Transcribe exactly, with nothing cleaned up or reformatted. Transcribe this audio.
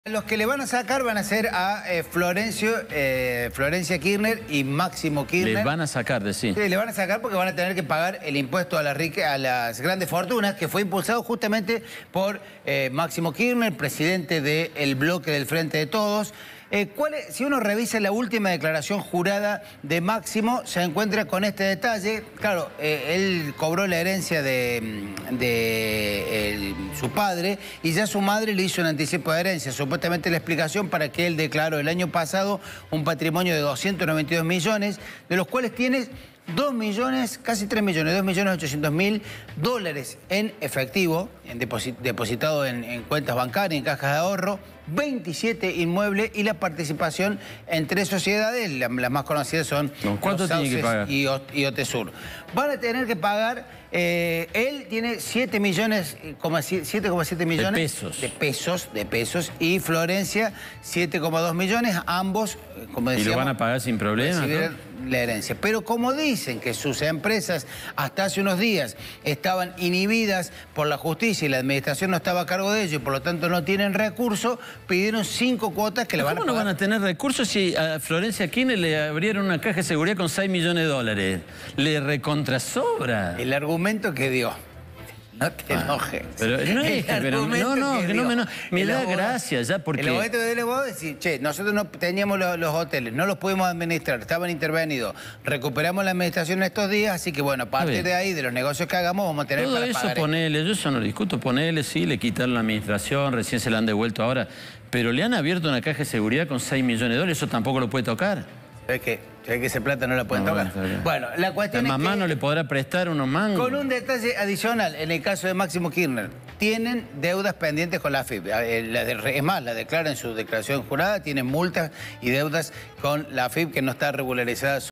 Los que le van a sacar van a ser a eh, Florencio, eh, Florencia Kirchner y Máximo Kirchner. Les van a sacar, de sí. Sí, le van a sacar porque van a tener que pagar el impuesto a, la rique, a las grandes fortunas, que fue impulsado justamente por eh, Máximo Kirchner, presidente del bloque del Frente de Todos. Eh, ¿cuál es? Si uno revisa la última declaración jurada de Máximo, se encuentra con este detalle. Claro, eh, él cobró la herencia de, de el, su padre y ya su madre le hizo un anticipo de herencia. Supuestamente la explicación para que él declaró el año pasado un patrimonio de doscientos noventa y dos millones, de los cuales tiene dos millones, casi tres millones, dos millones ochocientos mil dólares en efectivo, en deposit, depositado en, en cuentas bancarias, en cajas de ahorro, veintisiete inmuebles y la participación en tres sociedades, las la más conocidas son ¿Cuánto tiene que pagar? y, y Otesur. Van a tener que pagar, eh, él tiene siete millones, siete coma siete millones de pesos. de pesos, de pesos, y Florencia siete coma dos millones, ambos, como decíamos, ¿Y lo van a pagar sin problema? la herencia. Pero como dicen que sus empresas hasta hace unos días estaban inhibidas por la justicia y la administración no estaba a cargo de ello y por lo tanto no tienen recursos, pidieron cinco cuotas que le van a pagar. ¿Cómo no van a tener recursos si a Florencia Kirchner le abrieron una caja de seguridad con seis millones de dólares? Le recontrasobra. El argumento que dio. No te enojes. Ah, pero no es, pero no, no, que, que no me enoje. Me da gracia ya porque... El momento que le voy a decir, che, nosotros no teníamos los, los hoteles, no los pudimos administrar, estaban intervenidos, recuperamos la administración estos días, así que bueno, a partir de ahí, de los negocios que hagamos, vamos a tener todo para eso pagar. Ponele, yo eso no lo discuto, ponele, sí, le quitaron la administración, recién se la han devuelto ahora, pero le han abierto una caja de seguridad con seis millones de dólares, eso tampoco lo puede tocar. ¿Sabes qué? ¿Sabes que esa plata no la pueden no, tocar? Bueno, la cuestión la es mamá que, no le podrá prestar unos mangos. Con un detalle adicional, en el caso de Máximo Kirchner, tienen deudas pendientes con la A F I P. La de, es más, la declara en su declaración jurada, tienen multas y deudas con la A F I P que no está regularizada.